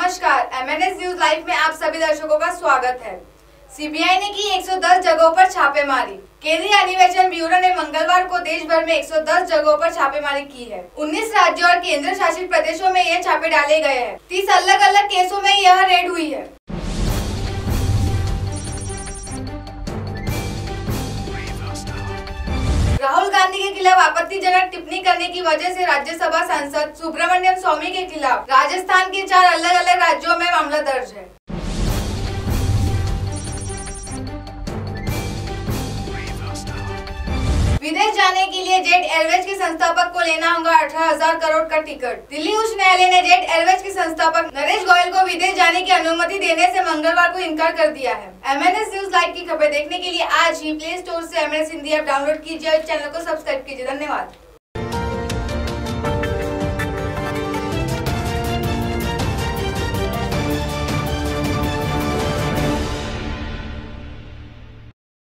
नमस्कार, MNS news live में आप सभी दर्शकों का स्वागत है। सीबीआई ने की 110 जगहों पर छापेमारी। केंद्रीय अन्वेषण ब्यूरो ने मंगलवार को देश भर में 110 जगहों पर छापेमारी की है। 19 राज्यों और केंद्र शासित प्रदेशों में ये छापे डाले गए हैं। 30 अलग अलग केसों में यह रेड हुई है। राहुल गांधी के खिलाफ आपत्तिजनक टिप्पणी करने की वजह से राज्यसभा सांसद सुब्रमण्यम स्वामी के खिलाफ राजस्थान के 4 अलग अलग राज्यों में मामला दर्ज है। विदेश जाने के लिए जेट एयरवेज के संस्थापक को लेना होगा 18,000 करोड़ का टिकट। दिल्ली उच्च न्यायालय ने जेट एयरवेज के संस्थापक नरेश गोयल को विदेश जाने की अनुमति देने से मंगलवार को इनकार कर दिया है। MNS न्यूज लाइव की खबर देखने के लिए आज ही प्ले स्टोर से MNS हिंदी ऐप डाउनलोड कीजिए और चैनल को सब्सक्राइब कीजिए। धन्यवाद।